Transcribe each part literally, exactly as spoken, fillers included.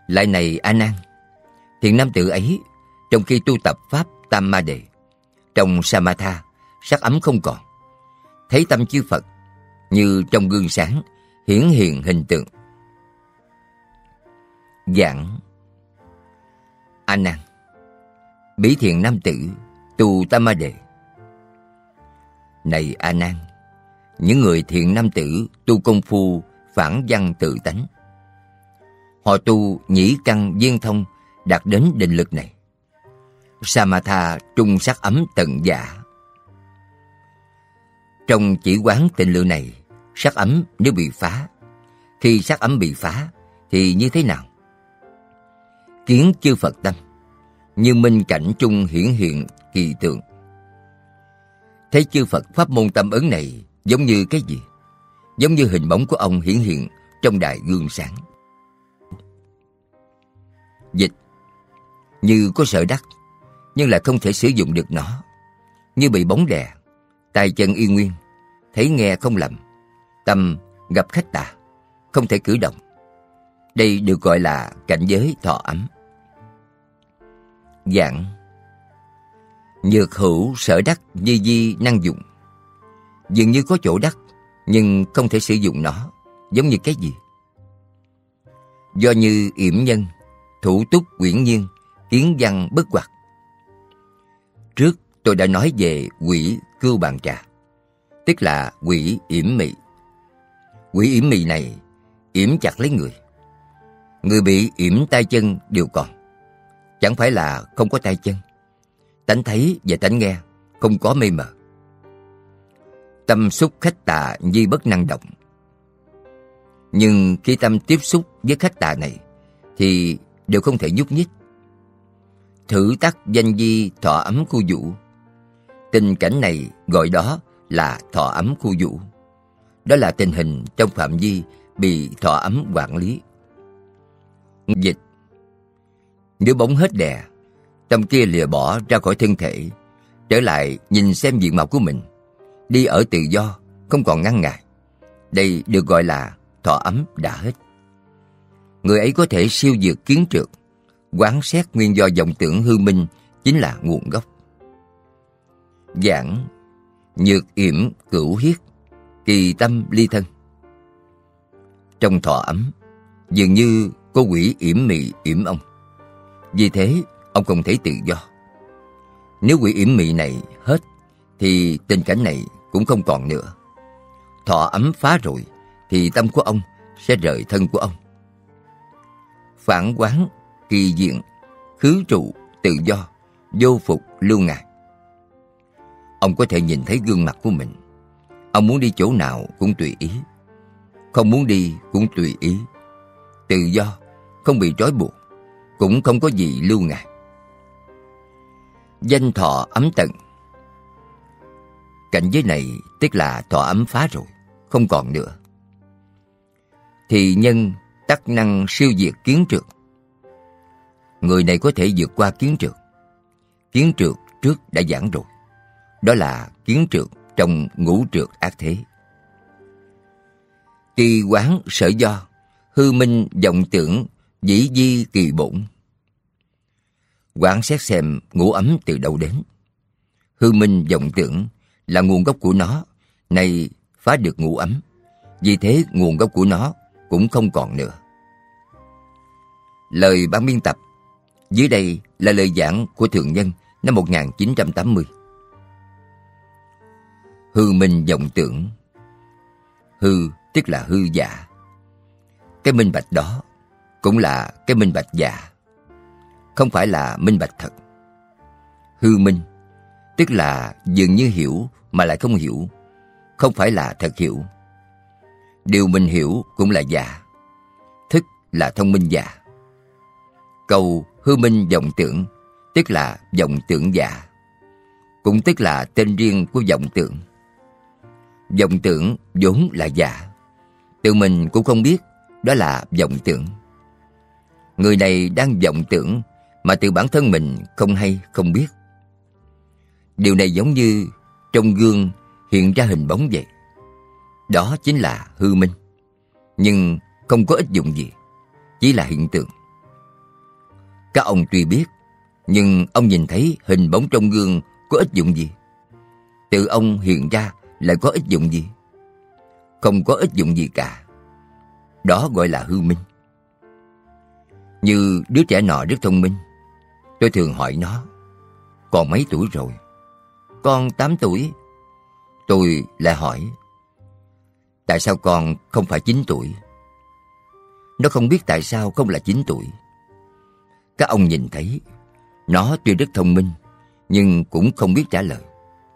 Lại này A Nan, thiện nam tử ấy trong khi tu tập pháp Tam Ma Đề, trong Samatha, sắc ấm không còn, thấy tâm chư Phật như trong gương sáng hiển hiện hình tượng. Giảng: A Nan, bỉ thiện nam tử tu Tam Ma Đề. Này A Nan, những người thiện nam tử tu công phu phản văn tự tánh, họ tu nhĩ căn viên thông đạt đến định lực này. Samatha trung sắc ấm tận dạ. Trong chỉ quán tịnh lự này, sắc ấm nếu bị phá, khi sắc ấm bị phá thì như thế nào? Kiến chư Phật tâm như minh cảnh trung hiển hiện kỳ tượng. Thấy chư Phật pháp môn tâm ấn này giống như cái gì? Giống như hình bóng của ông hiển hiện trong đài gương sáng. Dịch: như có sợi đắc nhưng lại không thể sử dụng được nó, như bị bóng đè, tay chân y nguyên, thấy nghe không lầm, tâm gặp khách tà, không thể cử động. Đây được gọi là cảnh giới thọ ấm. Giảng: nhược hữu sở đắc như di năng dụng. Dường như có chỗ đắc nhưng không thể sử dụng nó, giống như cái gì? Do như yểm nhân, thủ túc quyển nhiên, kiến văn bất hoặc. Trước tôi đã nói về quỷ cưu bàn trà, tức là quỷ yểm mị. Quỷ yểm mị này yểm chặt lấy người. Người bị yểm tay chân đều còn, chẳng phải là không có tay chân. Tánh thấy và tánh nghe không có mê mờ. Tâm xúc khách tà nhi bất năng động. Nhưng khi tâm tiếp xúc với khách tà này thì đều không thể nhúc nhích. Thử tắc danh di thọ ấm khu vũ. Tình cảnh này gọi đó là thọ ấm khu vũ. Đó là tình hình trong phạm vi bị thọ ấm quản lý. Dịch: nếu bóng hết đè, tâm kia lìa bỏ ra khỏi thân thể, trở lại nhìn xem diện mạo của mình, đi ở tự do, không còn ngăn ngại. Đây được gọi là thọ ấm đã hết. Người ấy có thể siêu vượt kiến trượt, quán xét nguyên do vọng tưởng hư minh chính là nguồn gốc. Giảng: nhược yểm cửu hiết, kỳ tâm ly thân. Trong thọ ấm, dường như có quỷ yểm mị yểm ông. Vì thế, ông không thể tự do. Nếu quỷ yểm mị này hết, thì tình cảnh này cũng không còn nữa. Thọ ấm phá rồi, thì tâm của ông sẽ rời thân của ông. Phản quán, kỳ diện, khứ trụ, tự do, vô phục, lưu ngài. Ông có thể nhìn thấy gương mặt của mình. Ông muốn đi chỗ nào cũng tùy ý, không muốn đi cũng tùy ý. Tự do, không bị trói buộc, cũng không có gì lưu ngài. Danh thọ ấm tận. Cảnh giới này tức là thọ ấm phá rồi, không còn nữa. Thì nhân tắc năng siêu diệt kiến trượt. Người này có thể vượt qua kiến trượt. Kiến trượt trước đã giảng rồi. Đó là kiến trượt trong ngũ trượt ác thế. Kỳ quán sở do, hư minh vọng tưởng, dĩ di kỳ bổn. Quán xét xem ngũ ấm từ đâu đến. Hư minh vọng tưởng là nguồn gốc của nó, này phá được ngũ ấm. Vì thế nguồn gốc của nó cũng không còn nữa. Lời bản biên tập. Dưới đây là lời giảng của Thượng Nhân năm một nghìn chín trăm tám mươi. Hư minh vọng tưởng. Hư tức là hư giả. Cái minh bạch đó cũng là cái minh bạch giả, không phải là minh bạch thật. Hư minh tức là dường như hiểu mà lại không hiểu, không phải là thật hiểu. Điều mình hiểu cũng là giả, thức là thông minh giả. Câu hư minh vọng tưởng tức là vọng tưởng giả, cũng tức là tên riêng của vọng tưởng. Vọng tưởng vốn là giả, tự mình cũng không biết đó là vọng tưởng. Người này đang vọng tưởng mà tự bản thân mình không hay không biết. Điều này giống như trong gương hiện ra hình bóng vậy. Đó chính là hư minh, nhưng không có ích dụng gì, chỉ là hiện tượng. Các ông tuy biết, nhưng ông nhìn thấy hình bóng trong gương có ích dụng gì? Tự ông hiện ra lại có ích dụng gì? Không có ích dụng gì cả. Đó gọi là hư minh. Như đứa trẻ nọ rất thông minh. Tôi thường hỏi nó, con mấy tuổi rồi? Con tám tuổi. Tôi lại hỏi, tại sao con không phải chín tuổi? Nó không biết tại sao không là chín tuổi. Các ông nhìn thấy, nó tuy rất thông minh, nhưng cũng không biết trả lời.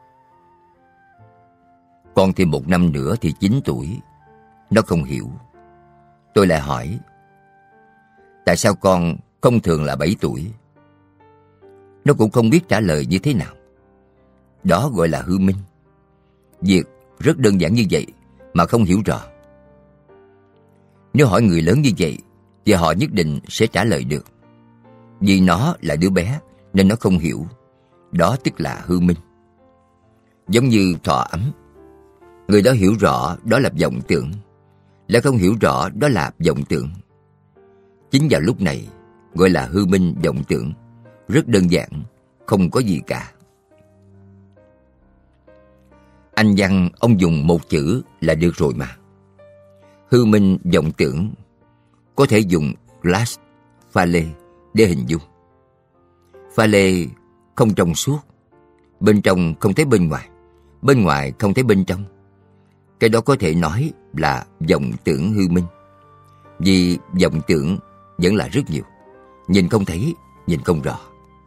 Con thêm một năm nữa thì chín tuổi. Nó không hiểu. Tôi lại hỏi, tại sao con không thường là bảy tuổi? Nó cũng không biết trả lời như thế nào. Đó gọi là hư minh. Việc rất đơn giản như vậy mà không hiểu rõ. Nếu hỏi người lớn như vậy thì họ nhất định sẽ trả lời được. Vì nó là đứa bé nên nó không hiểu. Đó tức là hư minh. Giống như thọ ấm. Người đó hiểu rõ đó là vọng tưởng, lại không hiểu rõ đó là vọng tưởng. Chính vào lúc này gọi là hư minh vọng tưởng. Rất đơn giản, không có gì cả. Anh văn ông dùng một chữ là được rồi mà. Hư minh vọng tưởng có thể dùng glass, pha lê để hình dung. Pha lê không trong suốt, bên trong không thấy bên ngoài, bên ngoài không thấy bên trong. Cái đó có thể nói là vọng tưởng hư minh. Vì vọng tưởng vẫn là rất nhiều, nhìn không thấy, nhìn không rõ.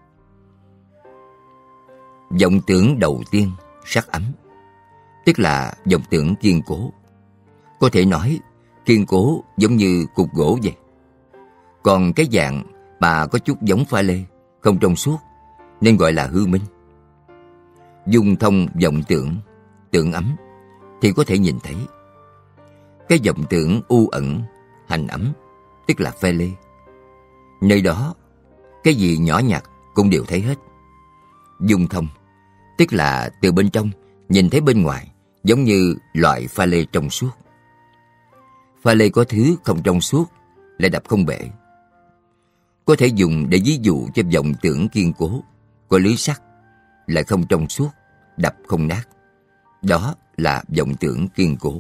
Vọng tưởng đầu tiên sắc ấm, tức là vọng tưởng kiên cố. Có thể nói kiên cố giống như cục gỗ vậy. Còn cái dạng mà có chút giống pha lê, không trong suốt, nên gọi là hư minh. Dung thông vọng tưởng, tưởng ấm thì có thể nhìn thấy. Cái vọng tưởng u ẩn, hành ấm, tức là pha lê. Nơi đó, cái gì nhỏ nhặt cũng đều thấy hết. Dung thông, tức là từ bên trong nhìn thấy bên ngoài, giống như loại pha lê trong suốt. Pha lê có thứ không trong suốt lại đập không bể. Có thể dùng để ví dụ cho vọng tưởng kiên cố, có lưới sắt lại không trong suốt, đập không nát. Đó là vọng tưởng kiên cố.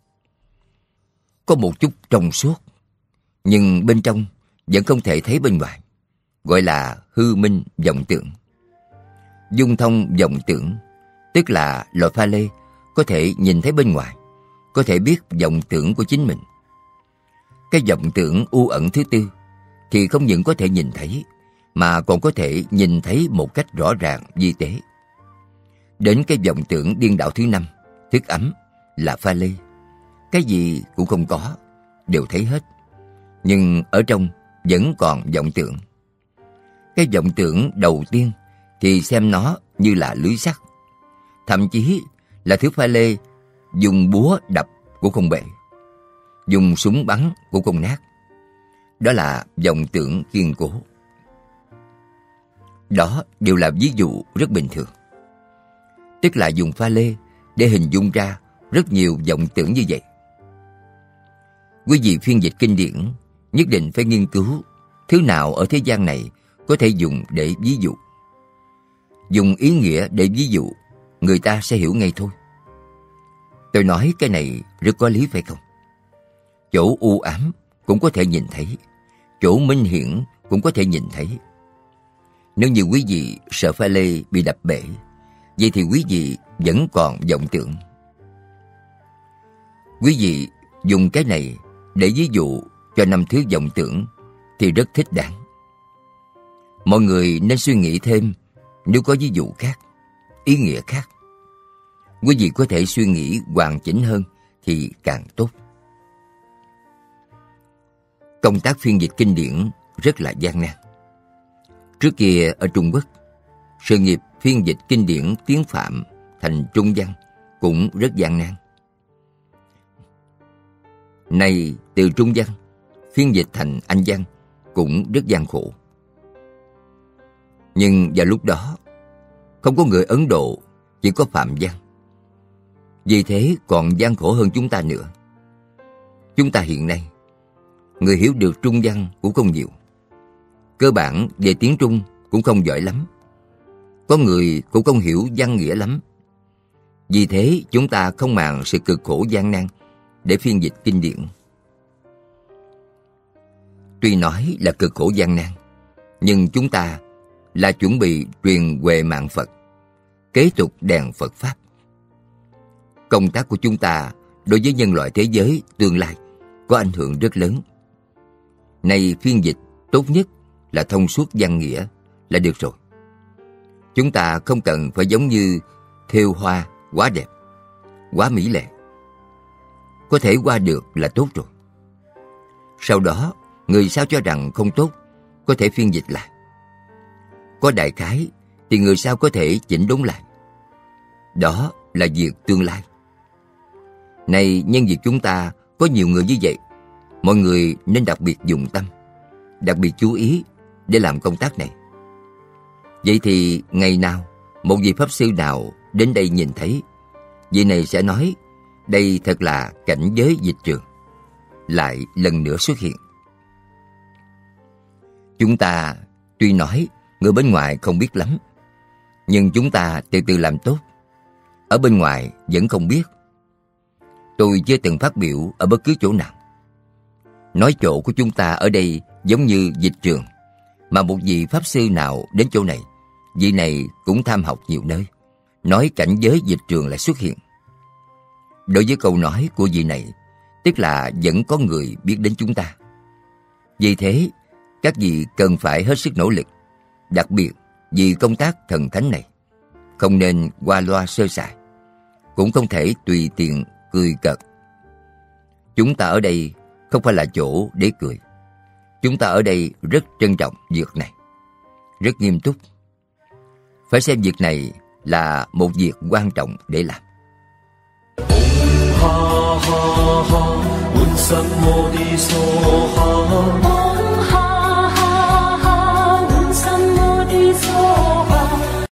Có một chút trong suốt, nhưng bên trong vẫn không thể thấy bên ngoài, gọi là hư minh vọng tưởng. Dung thông vọng tưởng, tức là loại pha lê có thể nhìn thấy bên ngoài, có thể biết vọng tưởng của chính mình. Cái vọng tưởng u ẩn thứ tư thì không những có thể nhìn thấy, mà còn có thể nhìn thấy một cách rõ ràng, vi tế. Đến cái vọng tưởng điên đảo thứ năm, thức ấm, là pha lê. Cái gì cũng không có, đều thấy hết. Nhưng ở trong vẫn còn vọng tưởng. Cái vọng tưởng đầu tiên thì xem nó như là lưới sắt, thậm chí là thứ pha lê dùng búa đập cũng không bể, dùng súng bắn cũng không nát. Đó là vọng tưởng kiên cố. Đó đều là ví dụ rất bình thường. Tức là dùng pha lê để hình dung ra rất nhiều vọng tưởng như vậy. Quý vị phiên dịch kinh điển nhất định phải nghiên cứu thứ nào ở thế gian này có thể dùng để ví dụ. Dùng ý nghĩa để ví dụ, người ta sẽ hiểu ngay thôi. Tôi nói cái này rất có lý phải không? Chỗ u ám cũng có thể nhìn thấy, chỗ minh hiển cũng có thể nhìn thấy. Nếu như quý vị sợ pha lê bị đập bể, vậy thì quý vị vẫn còn vọng tưởng. Quý vị dùng cái này để ví dụ cho năm thứ vọng tưởng thì rất thích đáng. Mọi người nên suy nghĩ thêm nếu có ví dụ khác, ý nghĩa khác. Quý vị có thể suy nghĩ hoàn chỉnh hơn thì càng tốt. Công tác phiên dịch kinh điển rất là gian nan. Trước kia ở Trung Quốc, sự nghiệp phiên dịch kinh điển tiếng Phạm thành Trung văn cũng rất gian nan. Nay từ Trung văn phiên dịch thành Anh văn cũng rất gian khổ. Nhưng vào lúc đó không có người Ấn Độ, chỉ có Phạm văn. Vì thế còn gian khổ hơn chúng ta nữa. Chúng ta hiện nay người hiểu được Trung văn cũng không nhiều. cơ bản về tiếng Trung cũng không giỏi lắm. Có người cũng không hiểu văn nghĩa lắm. Vì thế chúng ta không màng sự cực khổ gian nan để phiên dịch kinh điển. Tuy nói là cực khổ gian nan, nhưng chúng ta là chuẩn bị truyền huệ mạng Phật, kế tục đèn Phật Pháp. Công tác của chúng ta đối với nhân loại thế giới tương lai có ảnh hưởng rất lớn. Này phiên dịch tốt nhất là thông suốt văn nghĩa là được rồi. Chúng ta không cần phải giống như thêu hoa quá đẹp, quá mỹ lệ. Có thể qua được là tốt rồi. Sau đó, người sao cho rằng không tốt có thể phiên dịch lại. Có đại khái thì người sao có thể chỉnh đốn lại. Đó là việc tương lai. Này nhân việc chúng ta có nhiều người như vậy, mọi người nên đặc biệt dùng tâm, đặc biệt chú ý để làm công tác này. Vậy thì ngày nào một vị pháp sư nào đến đây nhìn thấy, vị này sẽ nói đây thật là cảnh giới dịch trường, lại lần nữa xuất hiện. Chúng ta tuy nói người bên ngoài không biết lắm, nhưng chúng ta từ từ làm tốt. Ở bên ngoài vẫn không biết. Tôi chưa từng phát biểu ở bất cứ chỗ nào. Nói chỗ của chúng ta ở đây giống như dịch trường, mà một vị pháp sư nào đến chỗ này, vị này cũng tham học nhiều nơi, nói cảnh giới dịch trường lại xuất hiện. Đối với câu nói của vị này, tức là vẫn có người biết đến chúng ta. Vì thế, các vị cần phải hết sức nỗ lực, đặc biệt vì công tác thần thánh này. Không nên qua loa sơ sài, cũng không thể tùy tiện cười cợt. Chúng ta ở đây không phải là chỗ để cười. Chúng ta ở đây rất trân trọng việc này, rất nghiêm túc. Phải xem việc này là một việc quan trọng để làm. Ha ha ha,